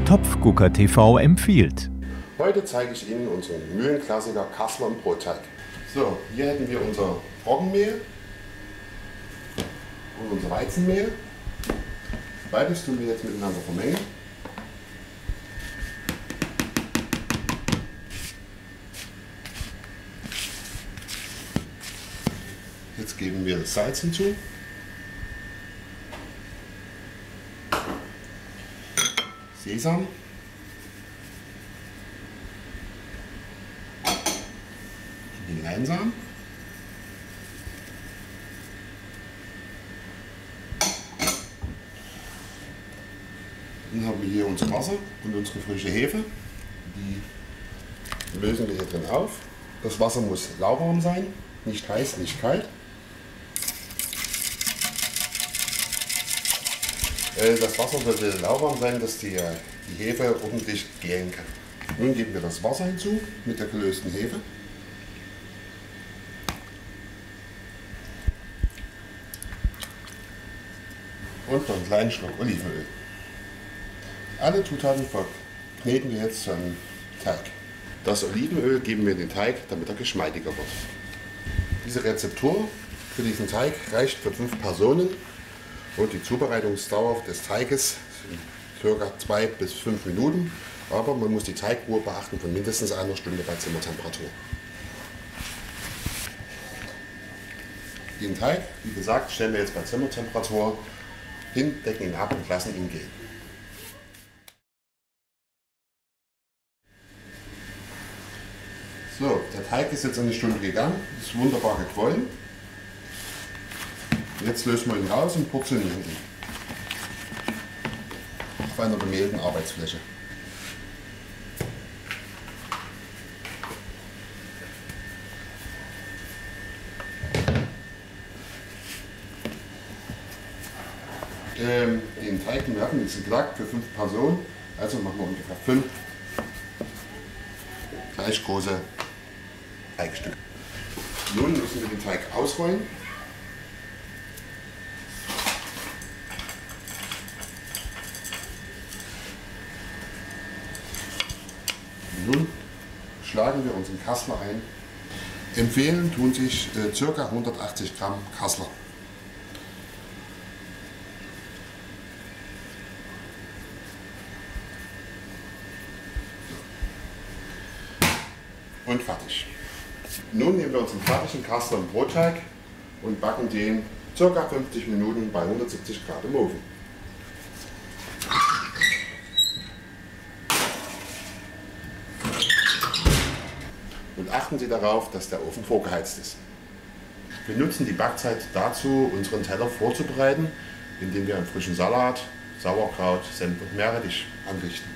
Topfgucker TV empfiehlt. Heute zeige ich Ihnen unseren Mühlenklassiker Kassler im Brotteig. So, hier hätten wir unser Roggenmehl und unser Weizenmehl. Beides tun wir jetzt miteinander vermengen. Jetzt geben wir das Salz hinzu. Sesam. Den Leinsamen. Dann haben wir hier unser Wasser und unsere frische Hefe. Die lösen wir hier drin auf. Das Wasser muss lauwarm sein, nicht heiß, nicht kalt. Das Wasser sollte lauwarm sein, dass die Hefe ordentlich gären kann. Nun geben wir das Wasser hinzu mit der gelösten Hefe. Und noch einen kleinen Schluck Olivenöl. Alle Zutaten verkneten wir jetzt zu einem Teig. Das Olivenöl geben wir in den Teig, damit er geschmeidiger wird. Diese Rezeptur für diesen Teig reicht für 5 Personen und die Zubereitungsdauer des Teiges sind ca. 2 bis 5 Minuten, aber man muss die Teigruhe beachten von mindestens einer Stunde bei Zimmertemperatur. Den Teig, wie gesagt, stellen wir jetzt bei Zimmertemperatur hin, decken ihn ab und lassen ihn gehen. So, der Teig ist jetzt eine Stunde gegangen, ist wunderbar gequollen. Jetzt lösen wir ihn raus und portionieren ihn auf einer bemehlten Arbeitsfläche. Den Teig, den wir hatten, ist gesagt für 5 Personen, also machen wir ungefähr 5 gleich große Teigstücke. Nun müssen wir den Teig ausrollen. Nun schlagen wir unseren Kassler ein. Empfehlen tun sich ca. 180 Gramm Kassler. Und fertig. Nun nehmen wir unseren fertigen Kassler im Brotteig und backen den ca. 50 Minuten bei 170 Grad im Ofen. Und achten Sie darauf, dass der Ofen vorgeheizt ist. Wir nutzen die Backzeit dazu, unseren Teller vorzubereiten, indem wir einen frischen Salat, Sauerkraut, Senf und Meerrettich anrichten.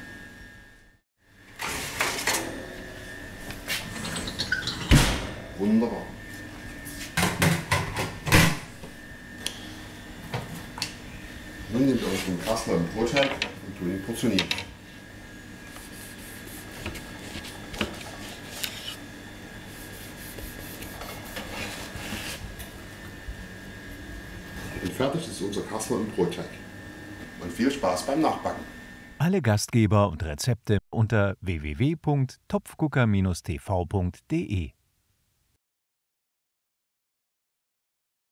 Wunderbar. Nun nehmen wir unseren Kassler im Brotteig und tun ihn portionieren. Und fertig ist unser Kassler im Brotteig. Und viel Spaß beim Nachbacken. Alle Gastgeber und Rezepte unter www.topfgucker-tv.de